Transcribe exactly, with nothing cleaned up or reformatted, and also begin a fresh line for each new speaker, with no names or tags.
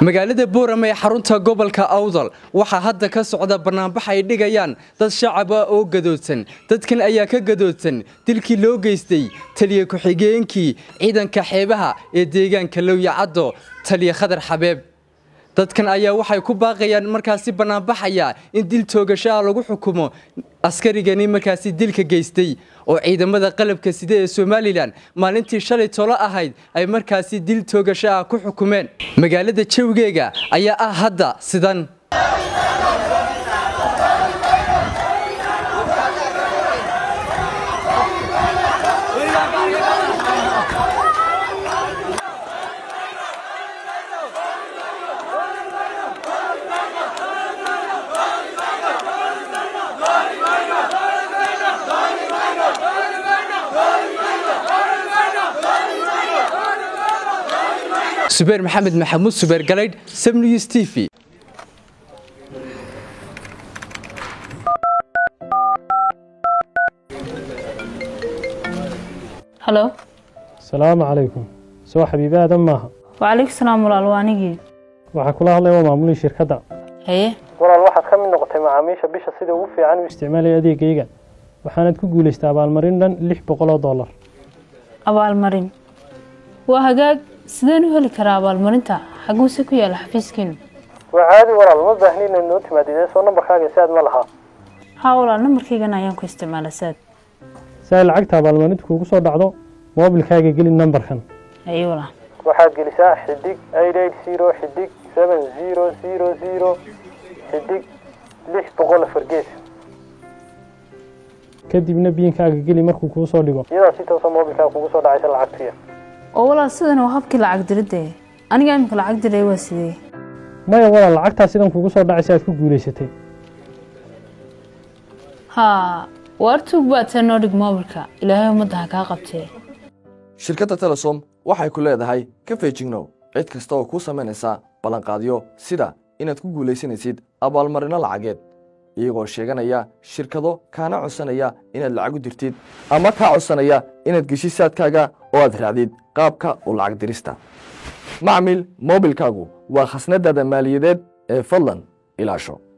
magaalada Boorama ee xarunta gobolka Awdal waxa hadda ka socda barnaamij ay dhigayaan dad shacab ah oo gadoodsan dadkan ayaa ka gadoodsan dilkii loo geystay taliye ku xigeenkii ciidanka xeebaha ee deegaanka Lowyacado taliye Khadar Xabeeb dadkan ayaa waxay ku baaqayaan markaasi barnaamijaya in dil toogasho lagu xukumo askarigani markaasi dilka geystay oo ciidamada qalabka sida ee Soomaaliland maalintii shalay tolo ahayd ay markaasi dil toogasho ku xukumeen magaalada Jawgeega ayaa ah hadda sidan سوبر محمد محمود سوبر جلايد سم نيوز تي في
هلو
السلام عليكم سو حبيبي ادم maaha
وعليكم السلام walaalwaanigi
waxa kula hadlay maamulka shirkadda
haye
walaal waxaad ka mid noqotay macaamiisha bisha sida ugu fiican u isticmaalay adeegayga waxaanad ku guuleystay abaalmarin dhan lix boqol oo dollar
abaalmarin waa hagaag sideen u heli karaa abaalmarinta xaguuse ku yaala xafiiskiinu
waa caadi walaal ma baahnina noo timaadeen soo nambarkaaga saad ma laha
haa walaal nambarkaygan ayaan ku isticmaalaa saad
saa lacagta abaalmarinta kugu soo dhacdo moobilkaaga geli nambarkan
ayo walaal
waxaad gelisaa xidig eight eight zero xidig seven zero zero zero xidig lix boqol fargees kadibna biinkaaga geli markuu kuu soo dhigo iyadoo si toos ah moobilkaaga kugu soo dhacaysa lacagtiya
oo walaal sidan waa habkii lacag diridda aniga imka lacag diray waa sidee
maya walaal lacagta sidan kugu soo dhacaysa aad ku guuleysatay
ha wartug baad noo dhig moobilka ilaahay umada ka qabtay
shirkadda Telesom waxay ku leedahay ka feejignow cid kasta oo ku sameynaysa balan qaadiyo sida inaad ku guuleysanaysid abaalmarino lacageed iyagoo sheeganaya shirkado kaana codsanaya inaad lacag u dirtid ama ka codsanaya inaad geshisaadkaaga oo aad raadid qaabka u lacag dirista macmiil moobilkaagu waa khasnadaada maaliyadeed ee fadlan ilaasho